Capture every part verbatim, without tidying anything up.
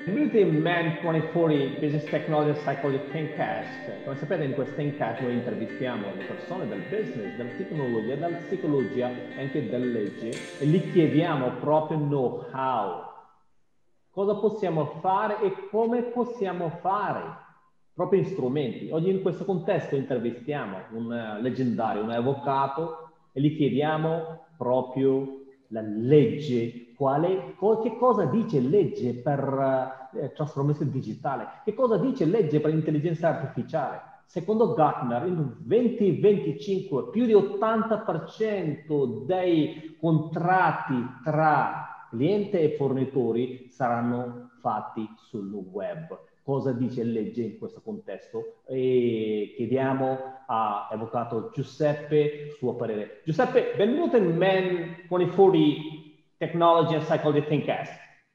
Benvenuti in Man duemilaquaranta Business Technology and Psychology Thinkcast. Come sapete, in questo Thinkcast noi intervistiamo le persone del business, della tecnologia, della psicologia e anche della legge e gli chiediamo proprio know-how. Cosa possiamo fare e come possiamo fare? Proprio strumenti. Oggi in questo contesto intervistiamo un leggendario, un avvocato e gli chiediamo proprio la legge, quale, che cosa dice legge per eh, trasformazione digitale, che cosa dice legge per intelligenza artificiale. Secondo Gartner, nel duemilaventicinque più di ottanta per cento dei contratti tra cliente e fornitori saranno fatti sul web. Cosa dice legge in questo contesto? E chiediamo all'avvocato Giuseppe suo parere. Giuseppe, benvenuto in Man duemilaquaranta Technology and Psychology Thinkcast.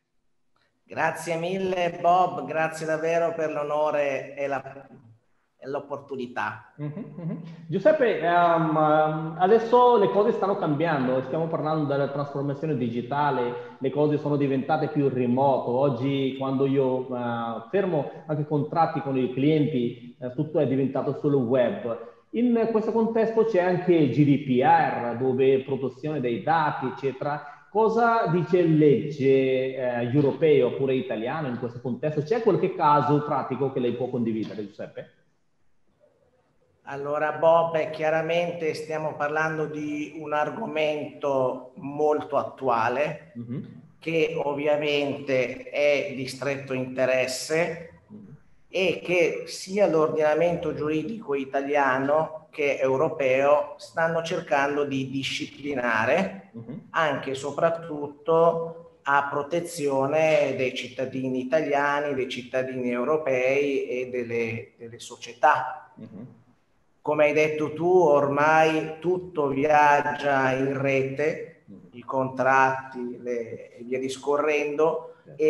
Grazie mille Bob, grazie davvero per l'onore e la l'opportunità. Mm-hmm, mm-hmm. Giuseppe, um, adesso le cose stanno cambiando, stiamo parlando della trasformazione digitale, le cose sono diventate più remoto. Oggi quando io uh, fermo anche contratti con i clienti, uh, tutto è diventato solo web. In questo contesto c'è anche G D P R, dove protezione dei dati, eccetera. Cosa dice legge eh, europea oppure italiana in questo contesto? C'è qualche caso pratico che lei può condividere, Giuseppe? Allora Bob, chiaramente stiamo parlando di un argomento molto attuale, mm-hmm. che ovviamente è di stretto interesse, mm-hmm. e che sia l'ordinamento giuridico italiano che europeo stanno cercando di disciplinare, mm-hmm. anche e soprattutto a protezione dei cittadini italiani, dei cittadini europei e delle, delle società. Mm-hmm. Come hai detto tu, ormai tutto viaggia in rete, i contratti le, e via discorrendo,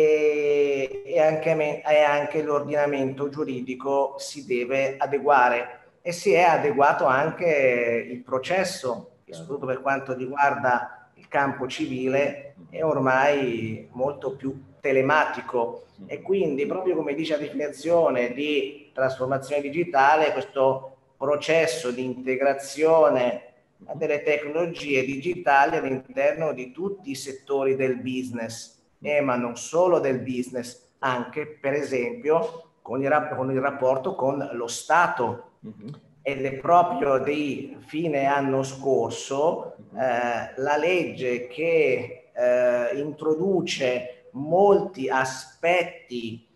e, e, anche, e anche l'ordinamento giuridico si deve adeguare, e si è adeguato anche il processo, soprattutto per quanto riguarda il campo civile, è ormai molto più telematico, e quindi proprio come dice la definizione di trasformazione digitale, questo processo di integrazione delle tecnologie digitali all'interno di tutti i settori del business, eh, ma non solo del business, anche per esempio con il, con il rapporto con lo Stato. Mm-hmm. Ed è proprio di fine anno scorso eh, la legge che eh, introduce molti aspetti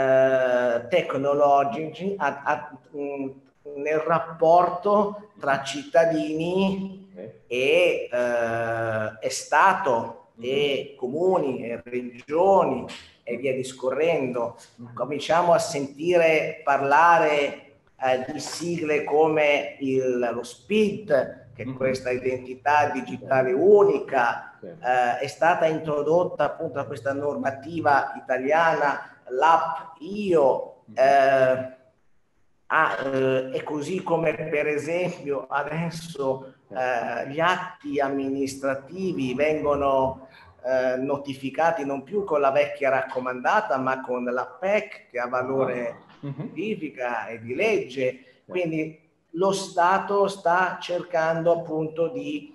eh, tecnologici a, a, mh, nel rapporto tra cittadini e, eh, e Stato, e comuni e regioni e via discorrendo. Cominciamo a sentire parlare eh, di sigle come il, lo SPID, che è questa identità digitale unica. Eh, è stata introdotta appunto da questa normativa italiana l'app Io, eh, Ah, eh, e così come per esempio adesso eh, gli atti amministrativi vengono eh, notificati non più con la vecchia raccomandata, ma con la P E C, che ha valore di notifica e di legge. Quindi lo Stato sta cercando appunto di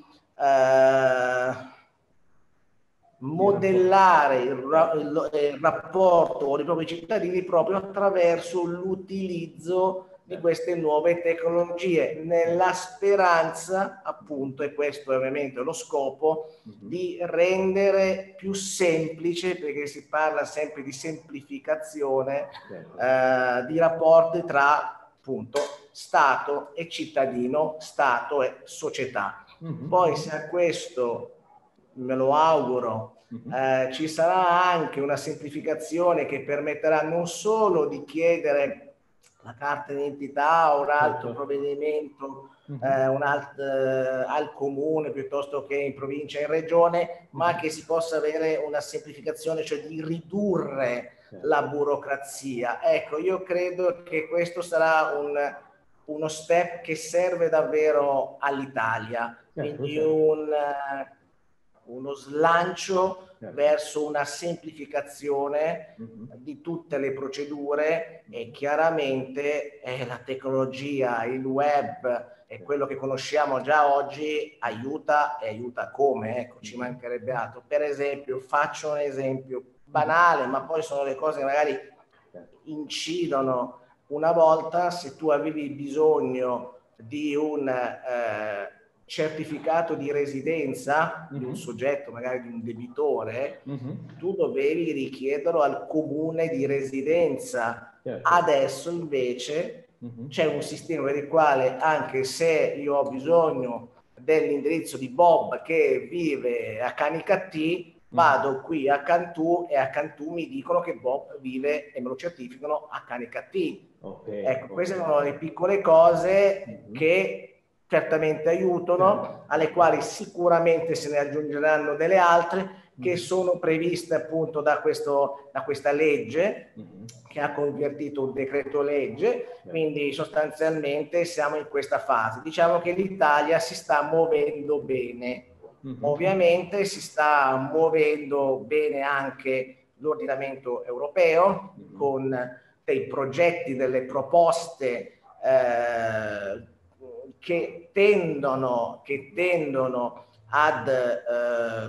eh, modellare il, il, il rapporto con i propri cittadini proprio attraverso l'utilizzo di queste nuove tecnologie, nella speranza, appunto, e questo è ovviamente lo scopo, di rendere più semplice, perché si parla sempre di semplificazione, eh, di rapporti tra, appunto, Stato e cittadino, Stato e società. Poi se a questo, me lo auguro, eh, ci sarà anche una semplificazione che permetterà non solo di chiedere la carta d'identità o un altro provvedimento eh, un alt, eh, al comune piuttosto che in provincia e in regione, ma che si possa avere una semplificazione, cioè di ridurre la burocrazia. Ecco, io credo che questo sarà un, uno step che serve davvero all'Italia, quindi un uno slancio verso una semplificazione di tutte le procedure, e chiaramente eh, la tecnologia, il web e quello che conosciamo già oggi aiuta, e aiuta come, ecco, ci mancherebbe altro. Per esempio, faccio un esempio banale, ma poi sono le cose che magari incidono. Una volta, se tu avevi bisogno di un eh, certificato di residenza uh-huh. di un soggetto, magari di un debitore, uh-huh. tu dovevi richiederlo al comune di residenza. Certo. Adesso invece uh-huh. c'è un sistema per il quale, anche se io ho bisogno dell'indirizzo di Bob che vive a Canicattì, vado qui a Cantù e a Cantù mi dicono che Bob vive e me lo certificano a Canicattì. Okay, ecco, okay. Queste sono le piccole cose uh-huh. che certamente aiutano, uh-huh. alle quali sicuramente se ne aggiungeranno delle altre uh-huh. che sono previste appunto da, questo, da questa legge uh-huh. che ha convertito un decreto legge, uh-huh. quindi sostanzialmente siamo in questa fase. Diciamo che l'Italia si sta muovendo bene. Uh-huh. Ovviamente si sta muovendo bene anche l'ordinamento europeo uh-huh. con dei progetti, delle proposte eh, che tendono, che tendono ad eh,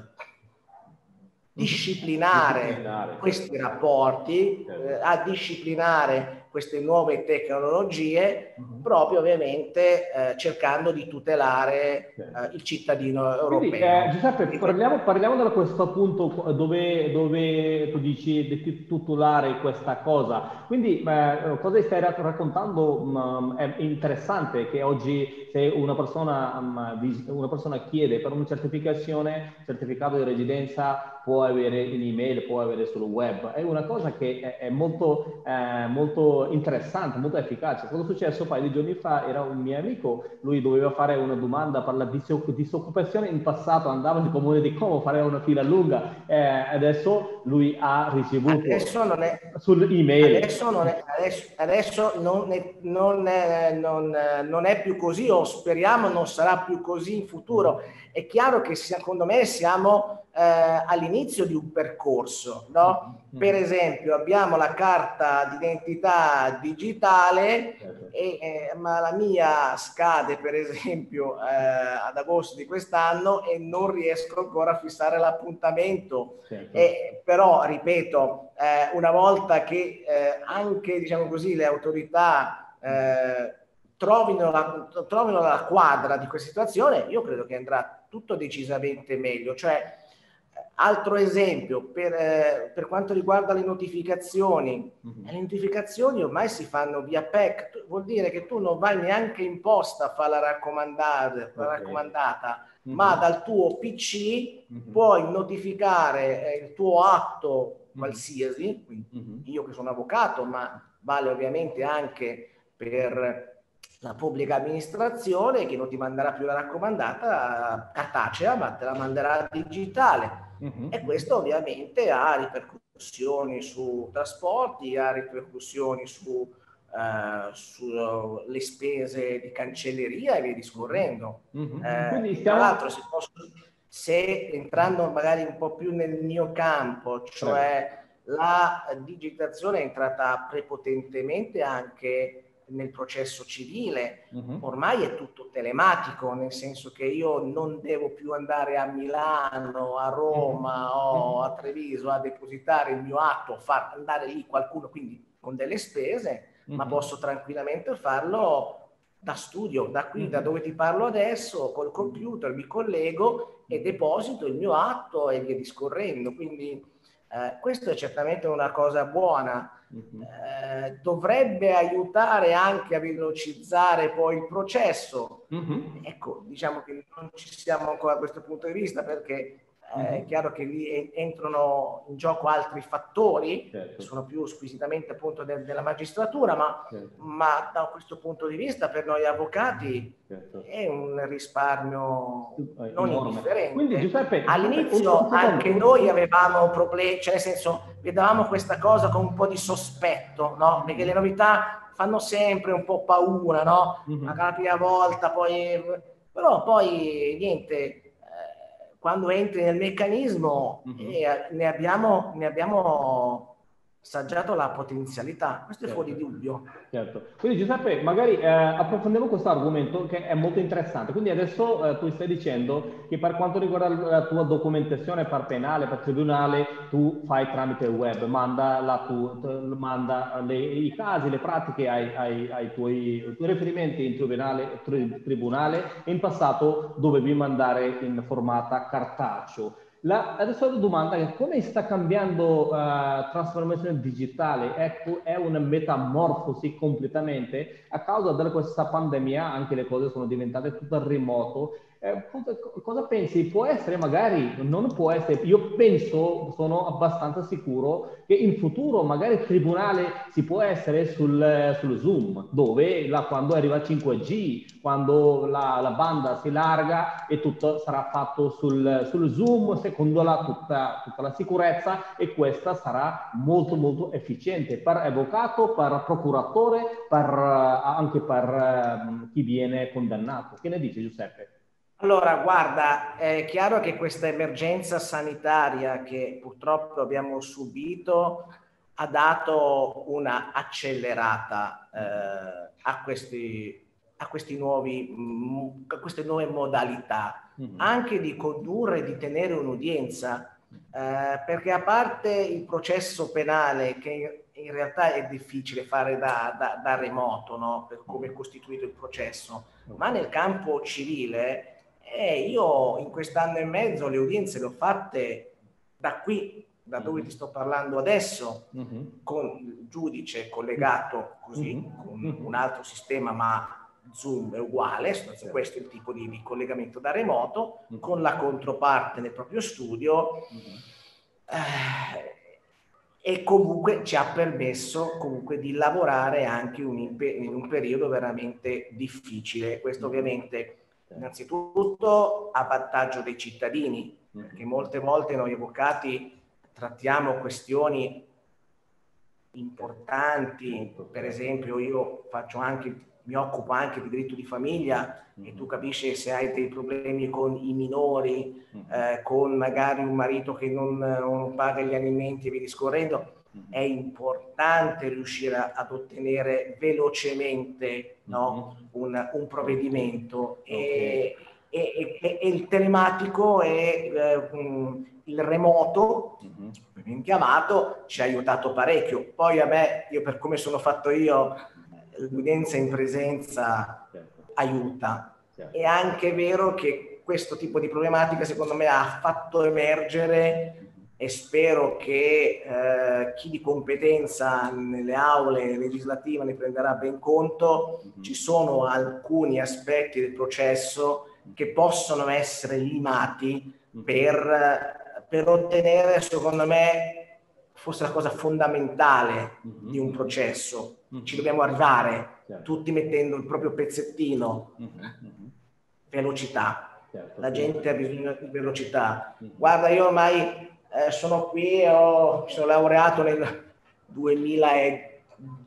disciplinare, disciplinare questi rapporti, eh, a disciplinare queste nuove tecnologie, uh-huh. proprio ovviamente eh, cercando di tutelare eh, il cittadino europeo. Quindi, eh, Giuseppe, parliamo, parliamo da questo punto dove, dove tu dici di tutelare questa cosa. Quindi, eh, cosa stai raccontando um, è interessante, che oggi se una persona, um, una persona chiede per una certificazione, certificato di residenza, può avere in email, può avere sul web. È una cosa che è, è molto, eh, molto interessante, molto efficace. Cosa è successo un paio di giorni fa? Era un mio amico, lui doveva fare una domanda per la disoccupazione. In passato andava nel comune di Como, fare una fila lunga, eh, adesso lui ha ricevuto adesso non è, sull'email. Adesso, non è, adesso, adesso non, è, non, è, non, non è più così, o speriamo non sarà più così in futuro. È chiaro che secondo me siamo eh, all'inizio di un percorso, no? Mm-hmm. Per esempio abbiamo la carta d'identità digitale, mm-hmm. e, eh, ma la mia scade per esempio eh, ad agosto di quest'anno e non riesco ancora a fissare l'appuntamento. Certo. E, però ripeto, eh, una volta che eh, anche, diciamo così, le autorità eh, trovino la, trovino la quadra di questa situazione, io credo che andrà tutto decisamente meglio. Cioè, altro esempio, per, eh, per quanto riguarda le notificazioni, mm-hmm. le notificazioni ormai si fanno via P E C, vuol dire che tu non vai neanche in posta a fare la raccomandata, la okay. raccomandata mm-hmm. ma dal tuo P C mm-hmm. puoi notificare eh, il tuo atto mm-hmm. qualsiasi, quindi mm-hmm. io che sono avvocato, ma vale ovviamente anche per la pubblica amministrazione, che non ti manderà più la raccomandata cartacea, ma te la manderà digitale. Uh-huh. E questo ovviamente ha ripercussioni su trasporti, ha ripercussioni su, uh, sulle spese di cancelleria e via discorrendo. Uh-huh. Eh, Quindi stiamo... Tra l'altro, se, posso, se entrando magari un po' più nel mio campo, cioè Prego. la digitazione è entrata prepotentemente anche nel processo civile, uh-huh. ormai è tutto telematico, nel senso che io non devo più andare a Milano, a Roma uh-huh. o a Treviso a depositare il mio atto, far andare lì qualcuno, quindi con delle spese, uh-huh. ma posso tranquillamente farlo da studio, da qui, uh-huh. da dove ti parlo adesso, col computer mi collego e deposito il mio atto e via discorrendo. Quindi eh, questo è certamente una cosa buona. Uh-huh. Eh, dovrebbe aiutare anche a velocizzare poi il processo. Uh-huh. Ecco, diciamo che non ci siamo ancora da questo punto di vista, perché uh-huh. eh, è chiaro che lì entrano in gioco altri fattori, certo. che sono più squisitamente appunto de- della magistratura, ma, certo. ma da questo punto di vista per noi avvocati certo. è un risparmio non enorme. Indifferente. Quindi, Giuseppe, all'inizio un, un anche noi avevamo problemi, cioè nel senso vedevamo questa cosa con un po' di sospetto, no? Perché le novità fanno sempre un po' paura, no? Mm-hmm. La prima volta, poi... Però poi niente, eh, quando entri nel meccanismo mm-hmm. eh, ne abbiamo, ne abbiamo assaggiato la potenzialità, questo certo. È fuori dubbio. Certo. Quindi Giuseppe, magari eh, approfondiamo questo argomento che è molto interessante. Quindi adesso eh, tu stai dicendo che per quanto riguarda la tua documentazione per penale, per tribunale, tu fai tramite il web, manda, la tu, manda le, i casi, le pratiche ai, ai, ai, tuoi, ai tuoi riferimenti in tribunale, tri, tribunale e in passato dovevi mandare in formata cartaceo. La, adesso la domanda è come sta cambiando la uh, trasformazione digitale? Ecco, è una metamorfosi completamente a causa di questa pandemia, anche le cose sono diventate tutto remoto. Eh, cosa, cosa pensi? Può essere magari, non può essere, io penso, sono abbastanza sicuro che in futuro magari il tribunale si può essere sul, sul Zoom, dove la, quando arriva cinque G, quando la, la banda si larga e tutto sarà fatto sul, sul Zoom, secondo la, tutta, tutta la sicurezza, e questa sarà molto molto efficiente per avvocato, per procuratore, per, anche per uh, chi viene condannato. Che ne dici Giuseppe? Allora, guarda, è chiaro che questa emergenza sanitaria che purtroppo abbiamo subito ha dato una accelerata eh, a, questi, a, questi nuovi, a queste nuove modalità, mm-hmm. anche di condurre e di tenere un'udienza, eh, perché a parte il processo penale, che in realtà è difficile fare da, da, da remoto, no? Per come è costituito il processo, ma nel campo civile... Eh, io in quest'anno e mezzo le udienze le ho fatte da qui, da dove ti sto parlando adesso, uh-huh. con il giudice collegato così, uh-huh. con uh-huh. un altro sistema, ma Zoom è uguale, uh-huh. questo è il tipo di, di collegamento da remoto, uh-huh. con la controparte nel proprio studio, uh-huh. eh, e comunque ci ha permesso comunque di lavorare anche un in un periodo veramente difficile. Questo uh-huh. ovviamente... innanzitutto a vantaggio dei cittadini, perché molte volte noi avvocati trattiamo questioni importanti, per esempio io faccio anche, mi occupo anche di diritto di famiglia e tu capisci se hai dei problemi con i minori, eh, con magari un marito che non, non paga gli alimenti e via discorrendo, è importante riuscire ad ottenere velocemente, no, un, un provvedimento e, e, e, e il telematico e eh, il remoto, ben chiamato, ci ha aiutato parecchio. Poi a me, io per come sono fatto io, l'udienza in presenza aiuta. È anche vero che questo tipo di problematica secondo me ha fatto emergere, e spero che eh, chi di competenza nelle aule legislative ne prenderà ben conto, mm-hmm. ci sono alcuni aspetti del processo che possono essere limati mm-hmm. per, per ottenere, secondo me, forse la cosa fondamentale mm-hmm. di un processo. Mm-hmm. Ci dobbiamo arrivare, certo. tutti mettendo il proprio pezzettino. Mm-hmm. Velocità. Certo. La gente ha bisogno di velocità. Mm-hmm. Guarda, io ormai... Eh, sono qui, ho, mi sono laureato nel duemiladue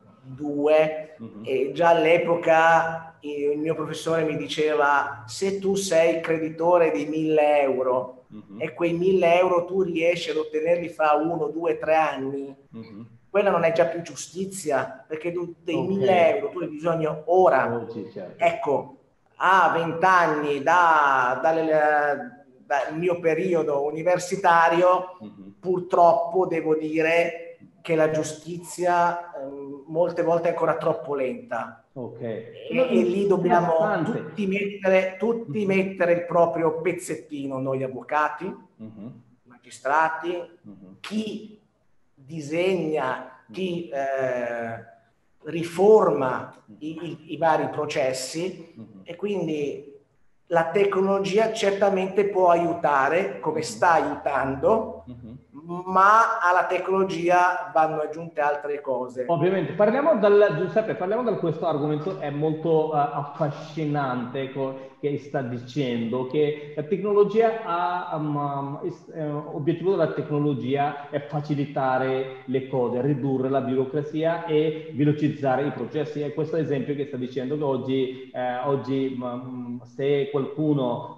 uh-huh. e già all'epoca il mio professore mi diceva: se tu sei creditore di mille euro uh-huh. e quei mille euro tu riesci ad ottenerli fra uno, due, tre anni, uh-huh. quella non è già più giustizia, perché tu, dei okay. mille euro tu hai bisogno ora. Oh, sì, certo. Ecco, a vent'anni da, dalle... dal mio periodo universitario, mm-hmm. purtroppo devo dire che la giustizia eh, molte volte è ancora troppo lenta. Okay. E, e lì dobbiamo tutti, mettere, tutti mm-hmm. mettere il proprio pezzettino, noi avvocati, mm-hmm. magistrati, mm-hmm. chi disegna, chi eh, riforma i, i, i vari processi mm-hmm. e quindi la tecnologia certamente può aiutare, come sta aiutando, uh-huh. ma alla tecnologia vanno aggiunte altre cose. Ovviamente. Parliamo dal, Giuseppe, parliamo di questo argomento, è molto uh, affascinante che sta dicendo che la tecnologia ha, um, l'obiettivo della tecnologia è facilitare le cose, ridurre la burocrazia e velocizzare i processi. E questo esempio che sta dicendo che oggi, eh, oggi um, se qualcuno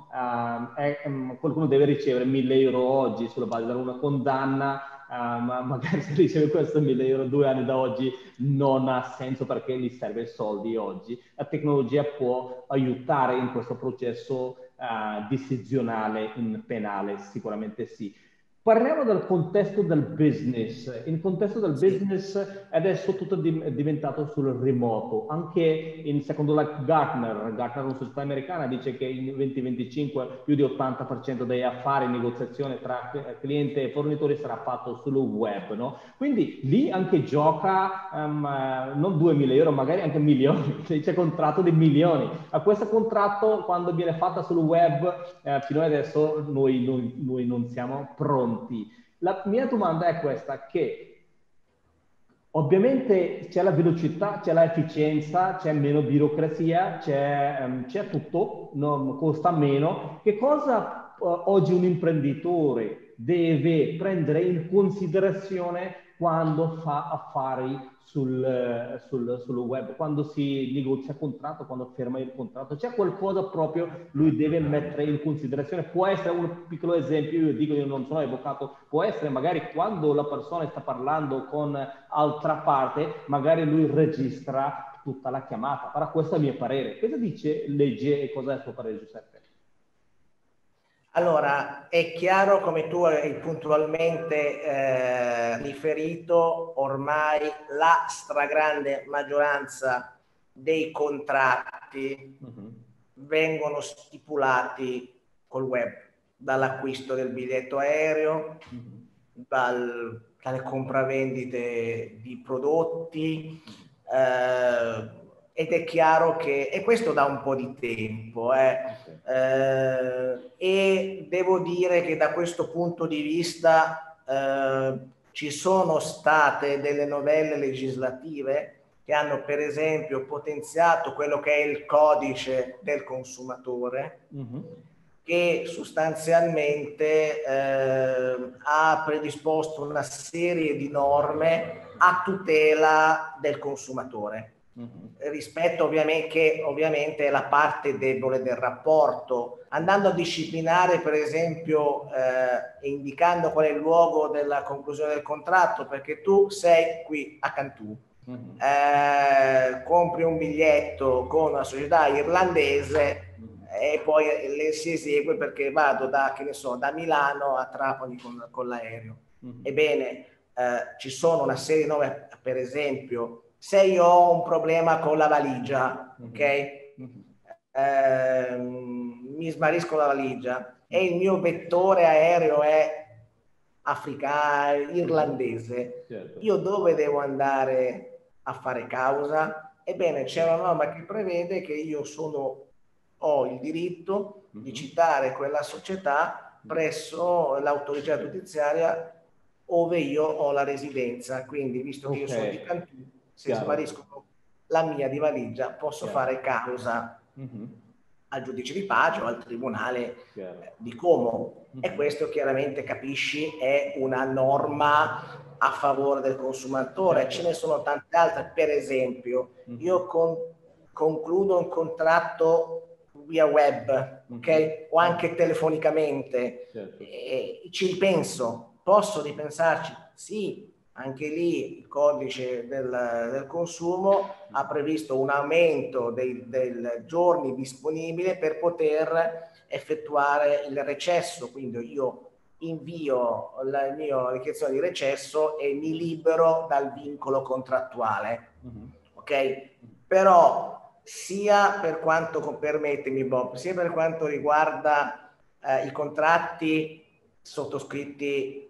uh, è, um, qualcuno deve ricevere mille euro oggi sulla base di una condanna, uh, ma magari se riceve questo mille euro due anni da oggi non ha senso perché gli serve soldi oggi. La tecnologia può aiutare in questo processo uh, decisionale in penale, sicuramente sì. Parliamo del contesto del business. Il contesto del Sì. business adesso tutto è diventato sul remoto. Anche in, secondo la Gartner, Gartner, una società americana, dice che in duemilaventicinque più di ottanta per cento degli affari in negoziazione tra cliente e fornitori sarà fatto sul web, no? Quindi lì anche gioca um, non duemila euro, magari anche milioni. C'è contratto di milioni. A questo contratto, quando viene fatta sul web, eh, fino adesso noi, noi, noi non siamo pronti. La mia domanda è questa, che ovviamente c'è la velocità, c'è l'efficienza, c'è meno burocrazia, c'è um, tutto, non costa meno. Che cosa uh, oggi un imprenditore deve prendere in considerazione quando fa affari sul, sul, sul web, quando si negozia contratto, quando ferma il contratto? C'è qualcosa proprio lui deve mettere in considerazione? Può essere un piccolo esempio, io dico, io non sono avvocato, può essere magari quando la persona sta parlando con altra parte, magari lui registra tutta la chiamata. Però questo è il mio parere. Cosa dice legge e cosa è il suo parere, Giuseppe? Allora, è chiaro, come tu hai puntualmente eh, riferito, ormai la stragrande maggioranza dei contratti uh-huh. vengono stipulati col web, dall'acquisto del biglietto aereo, uh-huh. dal, dalle compravendite di prodotti, eh, ed è chiaro che, e questo da un po' di tempo, eh, eh, e devo dire che da questo punto di vista eh, ci sono state delle novelle legislative che hanno per esempio potenziato quello che è il codice del consumatore, mm-hmm. che sostanzialmente eh, ha predisposto una serie di norme a tutela del consumatore. Uh-huh. Rispetto ovviamente che ovviamente è la parte debole del rapporto, andando a disciplinare per esempio eh, indicando qual è il luogo della conclusione del contratto, perché tu sei qui a Cantù, uh-huh. eh, compri un biglietto con una società irlandese, uh-huh. e poi le si esegue perché vado da, che ne so, da Milano a Trapani con, con l'aereo. Uh-huh. Ebbene, eh, ci sono una serie di norme, per esempio se io ho un problema con la valigia, uh-huh. ok? Uh-huh. Eh, mi smarisco la valigia e il mio vettore aereo è africano, irlandese, certo. Io dove devo andare a fare causa? Ebbene, c'è una norma che prevede che io sono, ho il diritto uh-huh. di citare quella società presso l'autorità giudiziaria ove io ho la residenza. Quindi, visto che okay. io sono di Cantù, se Chiaro. spariscono la mia di valigia, posso Chiaro. fare causa uh-huh. al giudice di pace o al tribunale eh, di Como. Uh-huh. E questo chiaramente, capisci, è una norma a favore del consumatore. Certo. Ce ne sono tante altre. Per esempio, uh-huh. io con, concludo un contratto via web, uh-huh. ok? O anche telefonicamente. Certo. E ci ripenso. Posso ripensarci? Sì. Anche lì il codice del, del consumo ha previsto un aumento dei, dei giorni disponibili per poter effettuare il recesso, quindi io invio la mia richiesta di recesso e mi libero dal vincolo contrattuale. Uh-huh. Ok? Però sia per quanto, permettimi Bob, sia per quanto riguarda eh, i contratti sottoscritti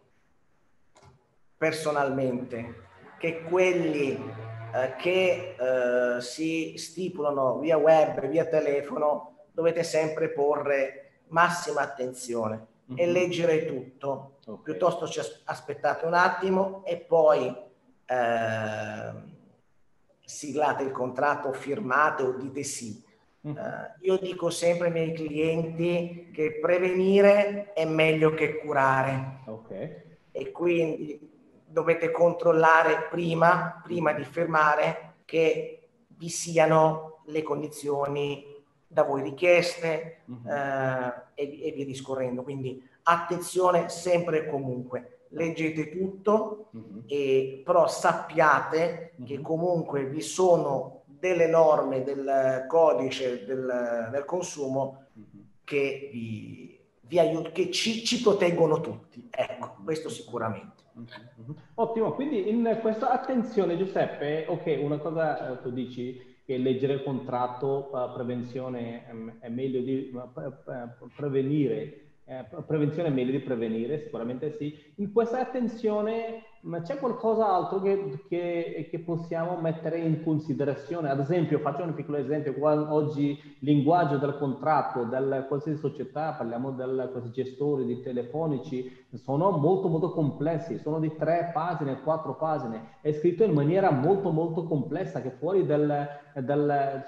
personalmente, che quelli eh, che eh, si stipulano via web, via telefono, dovete sempre porre massima attenzione mm-hmm. e leggere tutto. Okay. Piuttosto ci aspettate un attimo e poi eh, siglate il contratto, firmate o dite sì. Mm-hmm. Eh, io dico sempre ai miei clienti che prevenire è meglio che curare. Okay. E quindi dovete controllare prima, prima di firmare, che vi siano le condizioni da voi richieste uh-huh. eh, e, e via discorrendo. Quindi attenzione sempre e comunque, leggete tutto, uh-huh. e, però sappiate uh-huh. che comunque vi sono delle norme del codice del, del consumo uh-huh. che, vi, vi aiut- che ci, ci proteggono tutti. Ecco, uh-huh. questo sicuramente. Uh-huh. Ottimo, quindi in questa attenzione, Giuseppe, ok, una cosa eh, tu dici che leggere il contratto, uh, prevenzione um, è meglio di uh, pre- prevenire, eh, prevenzione è meglio di prevenire, sicuramente sì. In questa attenzione ma c'è qualcos'altro che, che, che possiamo mettere in considerazione? Ad esempio, faccio un piccolo esempio, quando oggi il linguaggio del contratto, del qualsiasi società, parliamo del gestori di telefonici, sono molto molto complessi, sono di tre pagine, quattro pagine, è scritto in maniera molto molto complessa che fuori del, del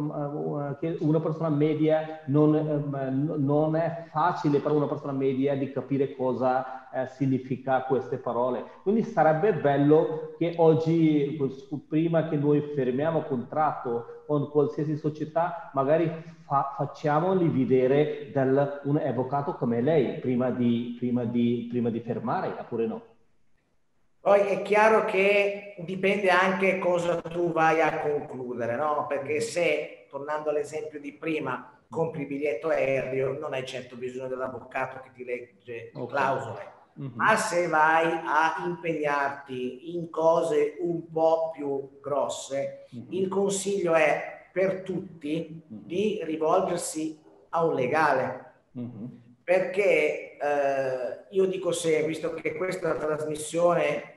che una persona media non, non è facile per una persona media di capire cosa eh, significa queste parole. Quindi sarebbe bello che oggi, prima che noi firmiamo contratto con qualsiasi società, magari fa, facciamoli vedere del, un avvocato come lei prima di, prima di, prima di firmare, oppure no? Poi è chiaro che dipende anche cosa tu vai a concludere, no? Perché se, tornando all'esempio di prima, compri il biglietto aereo, non hai certo bisogno dell'avvocato che ti legge le clausole. Mm-hmm. Ma se vai a impegnarti in cose un po' più grosse, mm-hmm. il consiglio è per tutti mm-hmm. di rivolgersi a un legale. Mm-hmm. Perché eh, io dico sempre, visto che questa è una trasmissione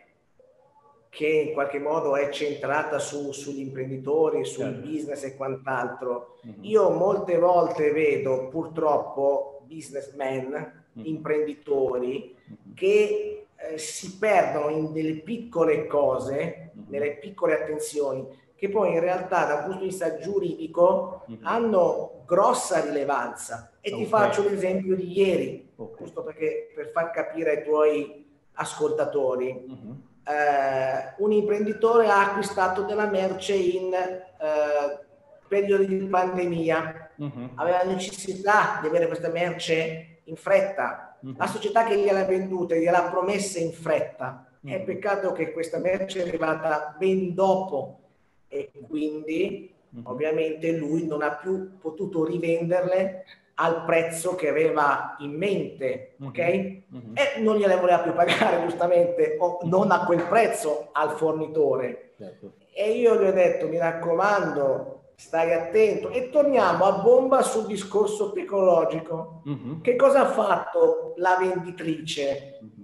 che in qualche modo è centrata su, sugli imprenditori, sul certo. business e quant'altro, mm-hmm. io molte volte vedo purtroppo businessmen, mm-hmm. imprenditori, mm-hmm. che eh, si perdono in delle piccole cose, mm-hmm. nelle piccole attenzioni, che poi in realtà da un punto di vista giuridico mm-hmm. hanno grossa rilevanza. E okay. ti faccio l'esempio di ieri, okay. giusto perché per far capire ai tuoi ascoltatori. Mm-hmm. Eh, un imprenditore ha acquistato della merce in eh, periodo di pandemia, uh-huh. aveva necessità di avere questa merce in fretta, uh-huh. la società che gliel'ha venduta gliel'ha promessa in fretta, uh-huh. è peccato che questa merce è arrivata ben dopo e quindi uh-huh. ovviamente lui non ha più potuto rivenderle al prezzo che aveva in mente, ok? Mm-hmm. E non gliele voleva più pagare, giustamente, o non a quel prezzo al fornitore. Certo. E io gli ho detto, mi raccomando, stai attento. E torniamo a bomba sul discorso tecnologico. Mm-hmm. Che cosa ha fatto la venditrice? Mm-hmm.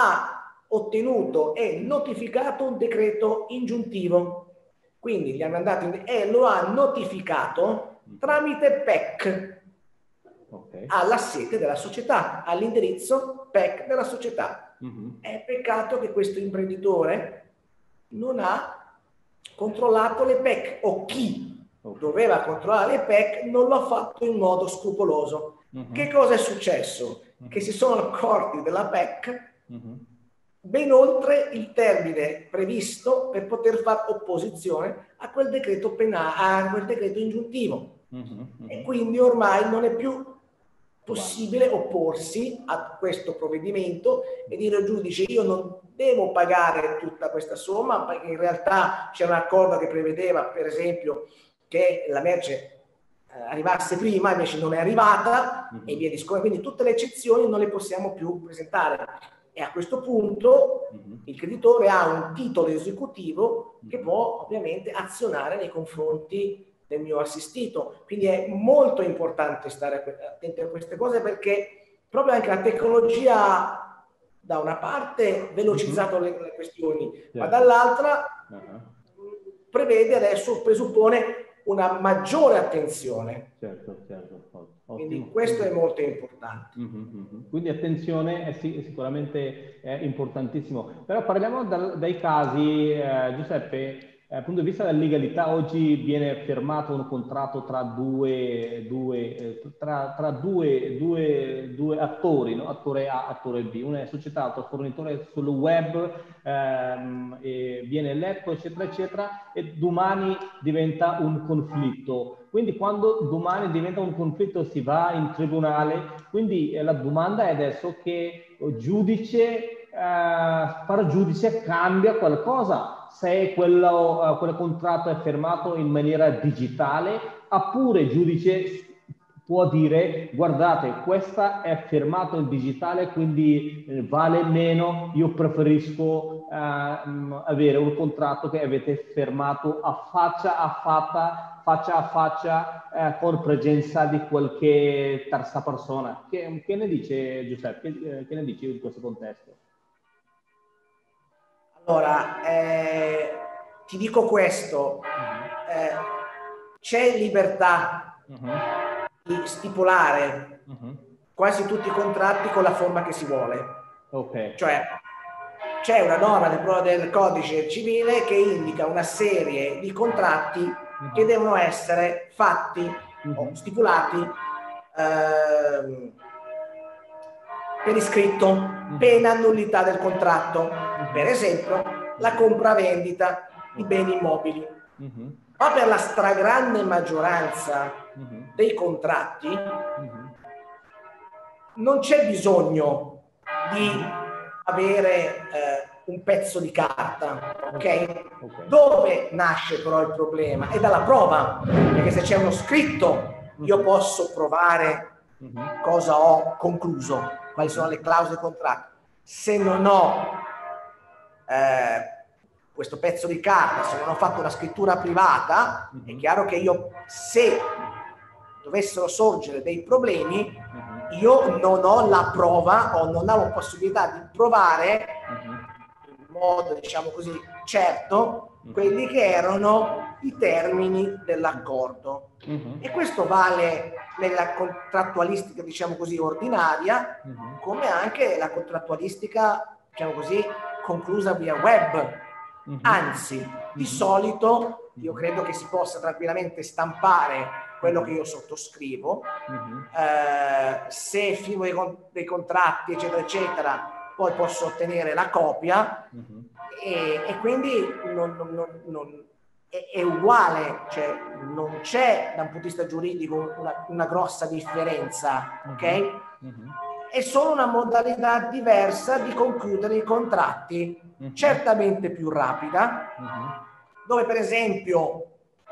Ha ottenuto e notificato un decreto ingiuntivo. Quindi gli ha mandato in... e lo ha notificato tramite P E C. Okay. Alla sede della società, all'indirizzo P E C della società. Uh-huh. È peccato che questo imprenditore non ha controllato le P E C, o chi okay. doveva controllare le P E C non l'ha fatto in modo scrupoloso. Uh-huh. Che cosa è successo? Uh-huh. Che si sono accorti della P E C uh-huh. ben oltre il termine previsto per poter fare opposizione a quel decreto penale, a quel decreto ingiuntivo. Uh-huh. Uh-huh. E quindi ormai non è più possibile opporsi a questo provvedimento e dire al giudice io non devo pagare tutta questa somma, perché in realtà c'era un accordo che prevedeva per esempio che la merce eh, arrivasse prima, invece non è arrivata mm-hmm. e via discorrendo, quindi tutte le eccezioni non le possiamo più presentare e a questo punto mm-hmm. il creditore ha un titolo esecutivo mm-hmm. che può ovviamente azionare nei confronti del mio assistito. Quindi è molto importante stare attenti a queste cose, perché proprio anche la tecnologia da una parte ha velocizzato uh-huh. le, le questioni, yeah. ma dall'altra uh-huh. prevede adesso, presuppone una maggiore attenzione. Certo, certo. Ottimo. Quindi questo è molto importante. Uh-huh, uh-huh. Quindi attenzione è, sì, sicuramente è importantissimo. Però parliamo dal, dai casi, eh, Giuseppe, dal punto di vista della legalità, oggi viene firmato un contratto tra due, due, eh, tra, tra due, due, due attori, no? Attore A, attore B, una società, altro fornitore sul web, ehm, e viene letto, eccetera, eccetera, e domani diventa un conflitto. Quindi quando domani diventa un conflitto si va in tribunale, quindi eh, la domanda è adesso che il giudice, Uh, per giudice cambia qualcosa se quello, uh, quel contratto è firmato in maniera digitale, oppure il giudice può dire guardate, questa è firmato in digitale, quindi eh, vale meno, io preferisco uh, avere un contratto che avete firmato a faccia a fatta, faccia a faccia, uh, con presenza di qualche terza persona. Che, che ne dice Giuseppe? Che, che ne dici in questo contesto? Allora, eh, ti dico questo, eh, c'è libertà uh-huh. di stipulare uh-huh. quasi tutti i contratti con la forma che si vuole. Okay. Cioè, c'è una norma del, del codice civile che indica una serie di contratti uh-huh. che devono essere fatti uh-huh. o stipulati eh, per iscritto, uh-huh. pena nullità del contratto. Per esempio, la compravendita di beni immobili. Uh-huh. Ma per la stragrande maggioranza uh-huh. dei contratti uh-huh. non c'è bisogno di avere eh, un pezzo di carta, ok? Okay. Dove nasce però il problema? È dalla prova, perché se c'è uno scritto io posso provare uh-huh. cosa ho concluso, quali sono le clausole del contratto. Se non ho Eh, questo pezzo di carta, se non ho fatto una scrittura privata, uh-huh. è chiaro che io, se dovessero sorgere dei problemi, uh-huh. io non ho la prova o non ho la possibilità di provare uh-huh. in modo, diciamo così, certo, uh-huh. quelli che erano i termini dell'accordo. Uh-huh. E questo vale nella contrattualistica, diciamo così, ordinaria, uh-huh. come anche la contrattualistica, diciamo così, conclusa via web. Uh-huh. Anzi, uh-huh. di solito io credo che si possa tranquillamente stampare quello che io sottoscrivo, uh-huh. eh, se firmo dei, con- dei contratti eccetera eccetera, poi posso ottenere la copia, uh-huh. e, e quindi non, non, non, non, è, è uguale, cioè non c'è da un punto di vista giuridico una, una grossa differenza, uh-huh. ok? Uh-huh. È solo una modalità diversa di concludere i contratti, uh-huh. certamente più rapida, uh-huh. dove per esempio,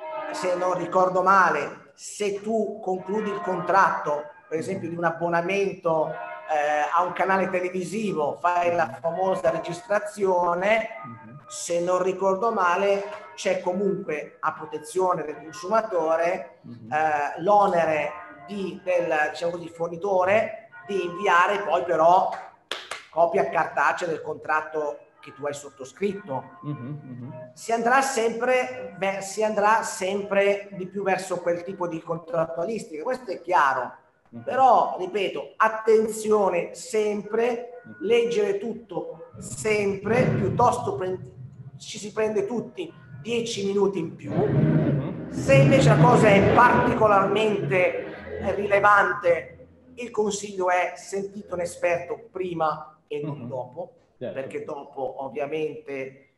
se non ricordo male, se tu concludi il contratto, per esempio di un abbonamento eh, a un canale televisivo, fai la famosa registrazione, uh-huh. se non ricordo male c'è comunque a protezione del consumatore uh-huh. eh, l'onere di, del, diciamo così, fornitore di inviare poi però copia cartacea del contratto che tu hai sottoscritto. Uh-huh, uh-huh. Si andrà sempre, beh, si andrà sempre di più verso quel tipo di contrattualistica, questo è chiaro. Uh-huh. Però, ripeto, attenzione sempre, uh-huh. leggere tutto sempre, piuttosto prend- ci si prende tutti dieci minuti in più. Uh-huh. Se invece la cosa è particolarmente rilevante, il consiglio è: sentite un esperto prima e non uh-huh. dopo, certo. perché dopo ovviamente eh,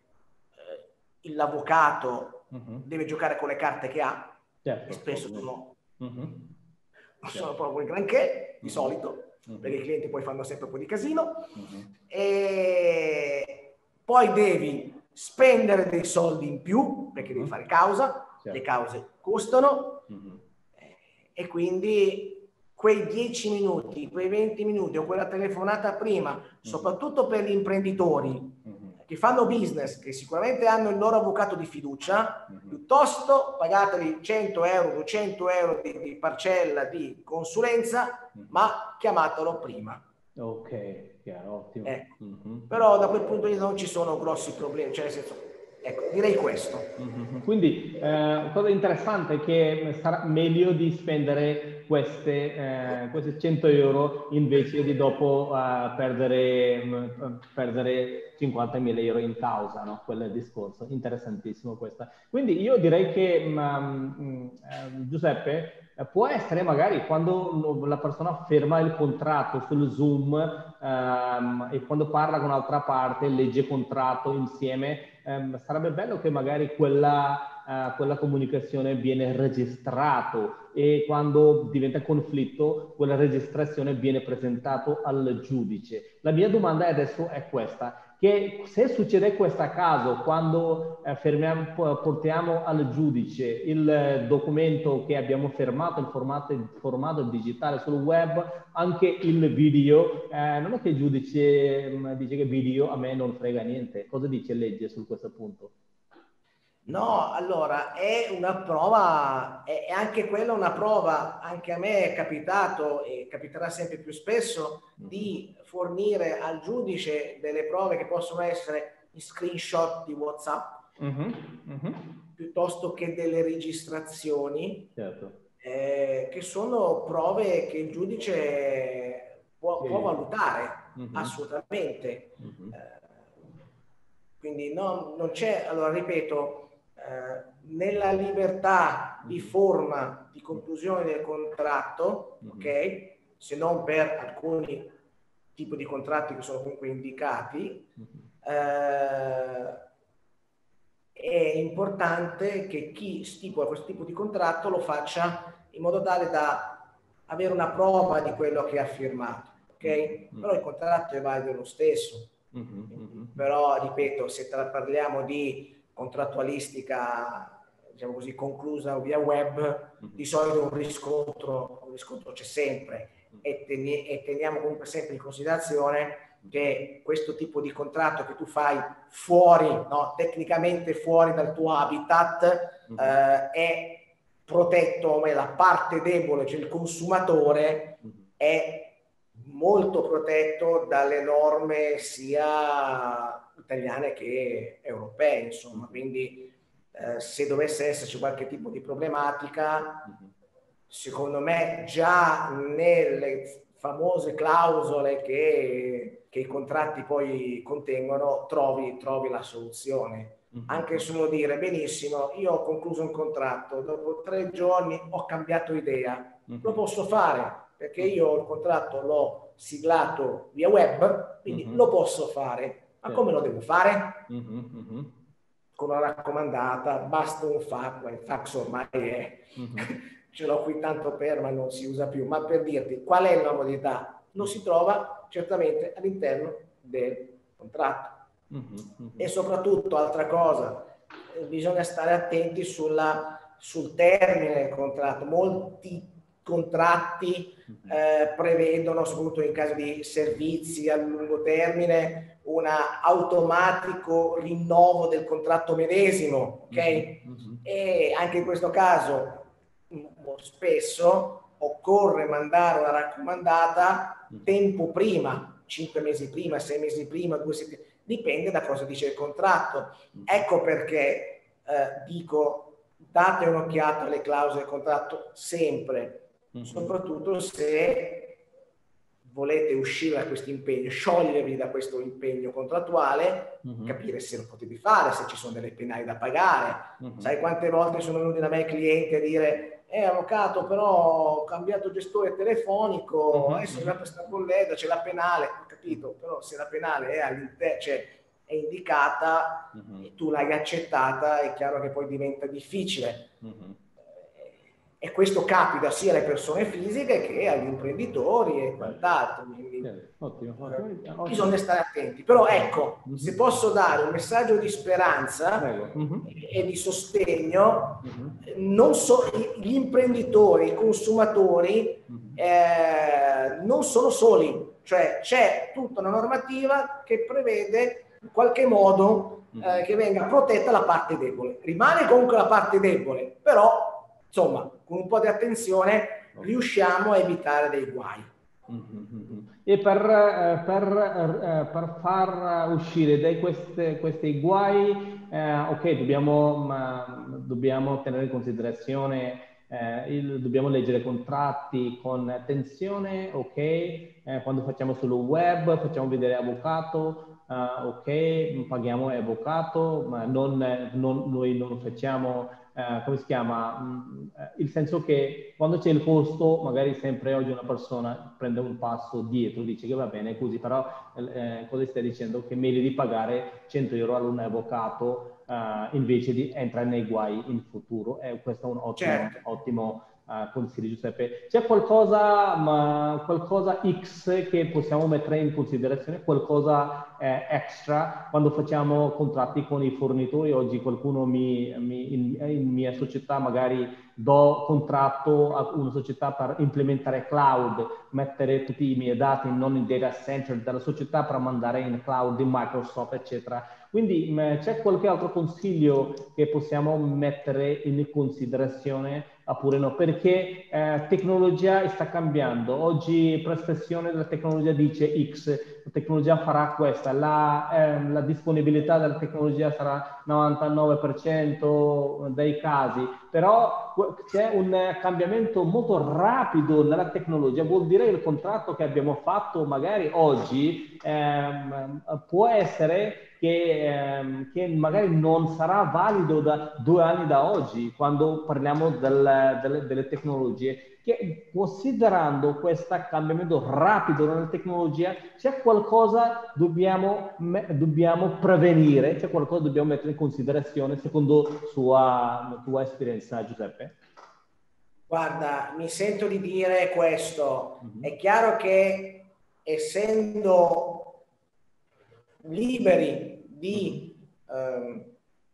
l'avvocato uh-huh. deve giocare con le carte che ha, certo. e spesso sono, uh-huh. non sono proprio granché, di uh-huh. solito, uh-huh. perché i clienti poi fanno sempre un po' di casino, uh-huh. e poi devi spendere dei soldi in più, perché uh-huh. devi fare causa, certo. le cause costano, uh-huh. e quindi quei dieci minuti, quei venti minuti o quella telefonata prima, uh-huh. soprattutto per gli imprenditori uh-huh. che fanno business, che sicuramente hanno il loro avvocato di fiducia, uh-huh. piuttosto pagatevi cento euro, duecento euro di, di parcella di consulenza, uh-huh. ma chiamatelo prima. Ok, chiaro, ottimo. Ecco. Uh-huh. Però da quel punto di vista non ci sono grossi problemi, cioè nel senso, ecco, direi questo. Uh-huh. Quindi, eh, cosa interessante è che sarà meglio di spendere queste, eh, questi cento euro invece di dopo uh, perdere, mh, perdere cinquantamila euro in causa, no? Quello è il discorso. Interessantissimo questa. Quindi io direi che mh, mh, eh, Giuseppe, può essere magari quando la persona firma il contratto sul Zoom ehm, e quando parla con un'altra parte, legge il contratto insieme, ehm, sarebbe bello che magari quella, eh, quella comunicazione viene registrato e quando diventa conflitto, quella registrazione viene presentata al giudice. La mia domanda adesso è questa. Che se succede questo caso, quando eh, fermiamo, portiamo al giudice il eh, documento che abbiamo firmato in formato, in formato digitale sul web, anche il video, eh, non è che il giudice mh, dice che video a me non frega niente. Cosa dice legge su questo punto? No, allora è una prova, è, è anche quella una prova, anche a me è capitato e capiterà sempre più spesso di fornire al giudice delle prove che possono essere gli screenshot di WhatsApp, uh-huh, uh-huh. piuttosto che delle registrazioni, certo. eh, che sono prove che il giudice può, Sì. può valutare, uh-huh. assolutamente. Uh-huh. Eh, quindi no, non c'è, allora ripeto, Eh, nella libertà di forma di conclusione del contratto, mm-hmm. ok? Se non per alcuni tipi di contratti che sono comunque indicati, mm-hmm. eh, è importante che chi stipula questo tipo di contratto lo faccia in modo tale da avere una prova di quello che ha firmato, ok? Mm-hmm. Però il contratto è valido lo stesso. Mm-hmm. Però, ripeto, se parliamo di contrattualistica, diciamo così, conclusa via web, mm-hmm. di solito un riscontro, un riscontro c'è sempre e, teni, e teniamo comunque sempre in considerazione che questo tipo di contratto che tu fai fuori, no, tecnicamente fuori dal tuo habitat, mm-hmm. eh, è protetto, la parte debole, cioè il consumatore, mm-hmm. è molto protetto dalle norme sia italiane che europee, insomma, quindi eh, se dovesse esserci qualche tipo di problematica, secondo me già nelle famose clausole che, che i contratti poi contengono trovi, trovi la soluzione. Uh-huh. Anche solo dire, benissimo, io ho concluso un contratto, dopo tre giorni ho cambiato idea, uh-huh. lo posso fare, perché io il contratto l'ho siglato via web, quindi uh-huh. lo posso fare. Ma sì. Come lo devo fare? Uh-huh, uh-huh. Con una raccomandata, basta un fax, il fax ormai è, uh-huh. ce l'ho qui tanto per, ma non si usa più, ma per dirti qual è la modalità, non si trova certamente all'interno del contratto. Uh-huh, uh-huh. E soprattutto, altra cosa, bisogna stare attenti sulla, sul termine del contratto. Molti contratti eh, prevedono, soprattutto in caso di servizi a lungo termine, un automatico rinnovo del contratto medesimo, ok? Mm-hmm. E anche in questo caso spesso occorre mandare una raccomandata tempo prima, cinque mesi prima, sei mesi prima, due settimane, dipende da cosa dice il contratto. Ecco perché eh, dico, date un'occhiata alle clausole del contratto sempre, mm-hmm. soprattutto se volete uscire da questo impegno, sciogliervi da questo impegno contrattuale, mm-hmm. capire se lo potete fare, se ci sono delle penali da pagare. Mm-hmm. Sai quante volte sono venuti da me clienti a dire eh avvocato, però ho cambiato gestore telefonico, mm-hmm. adesso è arrivata questa bolletta, c'è la penale, ho capito, però se la penale è all'interno, cioè è indicata mm-hmm. e tu l'hai accettata, è chiaro che poi diventa difficile. Mm-hmm. E questo capita sia alle persone fisiche che agli imprenditori e quant'altro. Quindi, ottimo, ottimo. Bisogna stare attenti. Però ecco, mm-hmm. se posso dare un messaggio di speranza mm-hmm. e di sostegno, mm-hmm. non so, gli imprenditori, i consumatori mm-hmm. eh, non sono soli. Cioè c'è tutta una normativa che prevede in qualche modo mm-hmm. eh, che venga protetta la parte debole. Rimane comunque la parte debole, però insomma, con un po' di attenzione riusciamo a evitare dei guai. Mm-hmm. E per, eh, per, eh, per far uscire da queste, questi guai, eh, ok, dobbiamo, ma, dobbiamo tenere in considerazione eh, il, dobbiamo leggere contratti con attenzione, ok, eh, quando facciamo sullo web facciamo vedere avvocato, uh, ok, paghiamo avvocato, ma non, non, noi non facciamo, uh, come si chiama, mm, il senso che quando c'è il costo, magari sempre oggi una persona prende un passo dietro, dice che va bene così, però eh, cosa stai dicendo? Che è meglio di pagare cento euro ad un avvocato uh, invece di entrare nei guai in futuro. E questo è un ottimo, Certo. ottimo uh, consiglio, Giuseppe. C'è qualcosa, ma qualcosa X che possiamo mettere in considerazione, qualcosa eh, extra quando facciamo contratti con i fornitori? Oggi qualcuno mi, mi in, in mia società magari do contratto a una società per implementare cloud, mettere tutti i miei dati non in data center della società per mandare in cloud di Microsoft, eccetera. Quindi c'è qualche altro consiglio che possiamo mettere in considerazione oppure no? Perché eh, tecnologia sta cambiando. Oggi prestazione della tecnologia dice X, la tecnologia farà questa, la, eh, la disponibilità della tecnologia sarà novantanove per cento dei casi, però c'è un cambiamento molto rapido nella tecnologia. Vuol dire che il contratto che abbiamo fatto magari oggi ehm, può essere che, ehm, che magari non sarà valido da due anni da oggi, quando parliamo del, delle, delle tecnologie. Che, considerando questo cambiamento rapido nella tecnologia, c'è qualcosa dobbiamo dobbiamo prevenire, c'è qualcosa dobbiamo mettere in considerazione secondo sua tua esperienza, Giuseppe? Guarda, mi sento di dire questo. Mm-hmm. È chiaro che essendo liberi di ehm,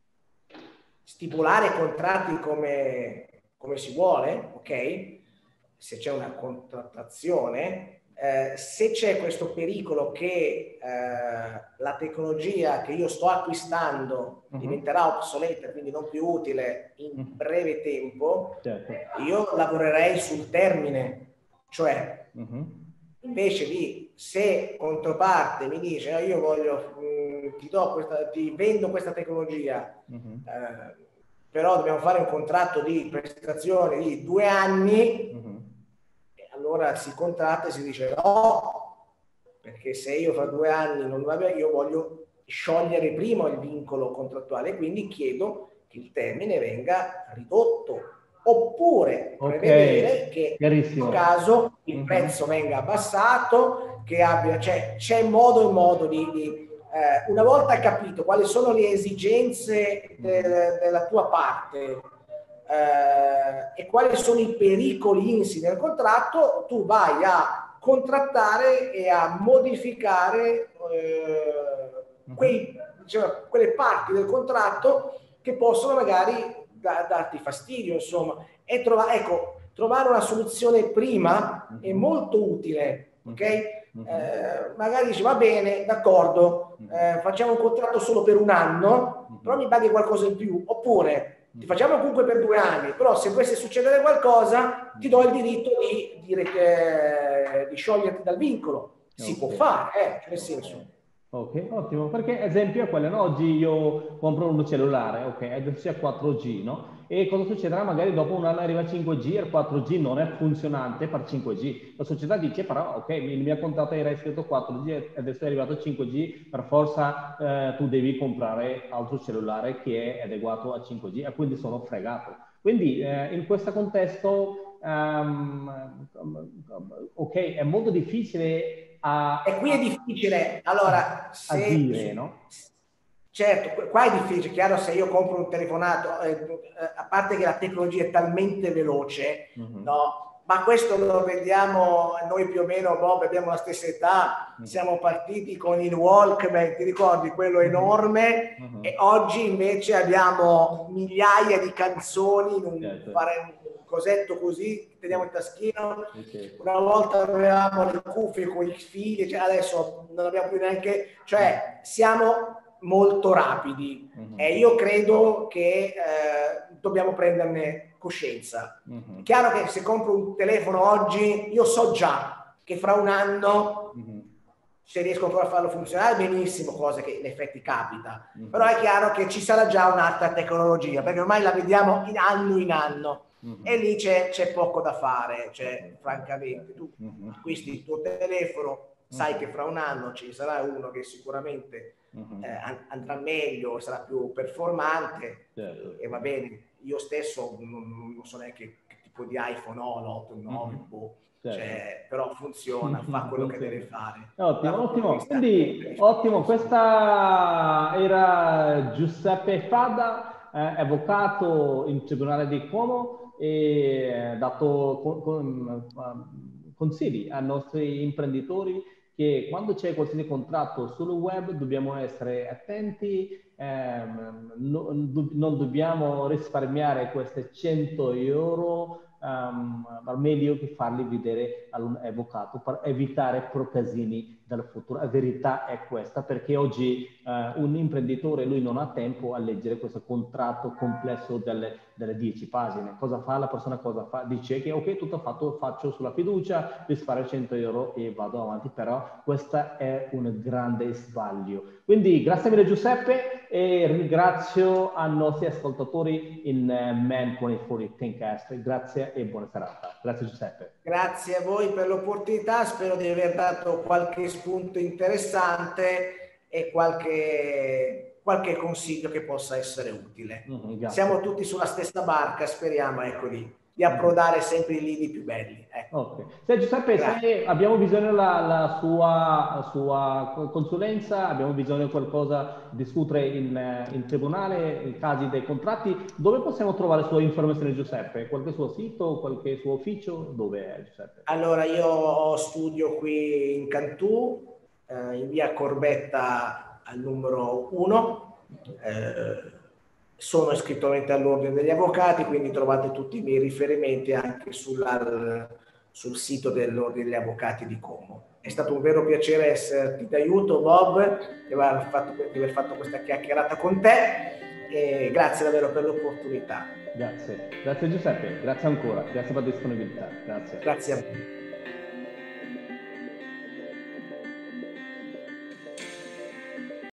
stipulare contratti come, come si vuole, ok? Se c'è una contrattazione, eh, se c'è questo pericolo che eh, la tecnologia che io sto acquistando uh-huh. diventerà obsoleta, quindi non più utile in uh-huh. breve tempo, certo. io lavorerei sul termine, cioè uh-huh. invece di, se controparte mi dice no, io voglio mh, ti do questa, ti vendo questa tecnologia, uh-huh. eh, però dobbiamo fare un contratto di prestazione di due anni, uh-huh. allora si contratta e si dice no, perché se io fra due anni non va bene, io voglio sciogliere prima il vincolo contrattuale, quindi chiedo che il termine venga ridotto, oppure okay. prevedere che in questo caso il uh-huh. prezzo venga abbassato, che abbia, cioè c'è modo e modo di, di eh, una volta capito quali sono le esigenze de, della tua parte eh, e quali sono i pericoli insiti nel contratto, tu vai a contrattare e a modificare eh, quei, diciamo, quelle parti del contratto che possono magari da, darti fastidio, insomma, e trova, ecco, trovare una soluzione prima è molto utile, ok? Eh, magari dici va bene, d'accordo, eh, facciamo un contratto solo per un anno, però mi paghi qualcosa in più, oppure ti facciamo comunque per due anni, però se dovesse succedere qualcosa ti do il diritto di dire che, di scioglierti dal vincolo. Si okay. può fare, eh, nel senso. Ok, ottimo, perché esempio è quello, no? Oggi io compro un cellulare, ok, adesso c'è quattro G, no? E cosa succederà? Magari dopo un anno arriva cinque G e il quattro G non è funzionante per cinque G. La società dice però, ok, il mio contratto era iscritto quattro G e adesso è arrivato cinque G, per forza eh, tu devi comprare altro cellulare che è adeguato a cinque G e quindi sono fregato. Quindi eh, in questo contesto, um, ok, è molto difficile a, e qui è difficile, allora, se, a dire, no? Certo, qua è difficile, chiaro, se io compro un telefonato, eh, a parte che la tecnologia è talmente veloce, uh-huh. no? Ma questo lo vediamo noi più o meno, Bob, abbiamo la stessa età, uh-huh. siamo partiti con il Walkman, ti ricordi, quello enorme, uh-huh. e oggi invece abbiamo migliaia di canzoni in un, certo. fare un cosetto così, che teniamo in taschino, okay. una volta avevamo le cuffie con i fili, cioè adesso non abbiamo più neanche, cioè siamo molto rapidi uh-huh. e io credo che eh, dobbiamo prenderne coscienza. Uh-huh. È chiaro che se compro un telefono oggi io so già che fra un anno uh-huh. se riesco ancora a farlo funzionare benissimo, cosa che in effetti capita, uh-huh. però è chiaro che ci sarà già un'altra tecnologia, perché ormai la vediamo in anno in anno. mm-hmm. e lì c'è, c'è poco da fare, cioè francamente tu mm-hmm. acquisti il tuo telefono, sai mm-hmm. che fra un anno ci sarà uno che sicuramente mm-hmm. eh, andrà meglio, sarà più performante, certo. e va bene. Io stesso non, non so neanche che tipo di iPhone ho, l'otto, il nove, mm-hmm. boh. Certo. Cioè, però funziona, fa quello funziona. Che deve fare. Ottimo, ottimo. Quindi, ottimo, questa era Giuseppe Fadda, eh, avvocato in Tribunale di Como, e ha dato con, con, uh, consigli ai nostri imprenditori che quando c'è qualsiasi contratto sul web dobbiamo essere attenti, ehm, no, non dobbiamo risparmiare queste cento euro. Um, al meglio che farli vedere all'avvocato per evitare casini dal futuro. La verità è questa, perché oggi uh, un imprenditore, lui non ha tempo a leggere questo contratto complesso delle, delle dieci pagine. Cosa fa la persona? Cosa fa? Dice che ok, tutto fatto, faccio sulla fiducia, risparmio cento euro e vado avanti, però questo è un grande sbaglio. Quindi grazie mille Giuseppe, e ringrazio ai nostri ascoltatori in uh, Man ventiquattro Thinkcast. Grazie e buona serata. Grazie Giuseppe. Grazie a voi per l'opportunità, spero di aver dato qualche spunto interessante e qualche, qualche consiglio che possa essere utile. Mm-hmm, siamo tutti sulla stessa barca, speriamo ecco di, di approdare sempre i lidi più belli. Ecco. Okay. Se, Giuseppe, se abbiamo bisogno della la sua, sua consulenza, abbiamo bisogno di qualcosa di discutere in, in tribunale, in casi dei contratti, dove possiamo trovare le sue informazioni, Giuseppe? Qualche suo sito, qualche suo ufficio? Dove è, Giuseppe? Allora, io studio qui in Cantù, eh, in via Corbetta al numero uno. Eh, sono iscritto all'ordine degli avvocati, quindi trovate tutti i miei riferimenti anche sulla, sul sito dell'ordine degli avvocati di Como. È stato un vero piacere esserti d'aiuto, Bob, di aver, fatto, di aver fatto questa chiacchierata con te, e grazie davvero per l'opportunità. Grazie, grazie Giuseppe, grazie ancora, grazie per la disponibilità. Grazie. Grazie a voi.